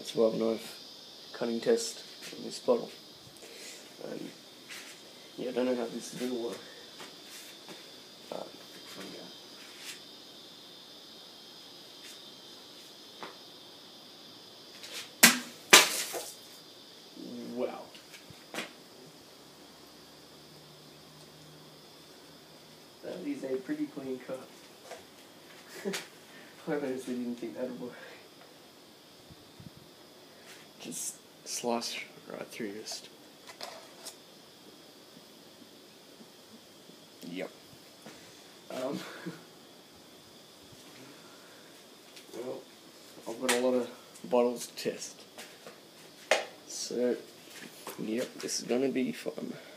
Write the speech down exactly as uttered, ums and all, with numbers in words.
Let's rub knife cutting test on this bottle. Um, yeah, I don't know how this is going to work. Um, wow. That is a pretty clean cut. I honestly didn't think that would work. Just slice right through just. Yep. Um, well, I've got a lot of bottles to test. So, yep, this is going to be fun.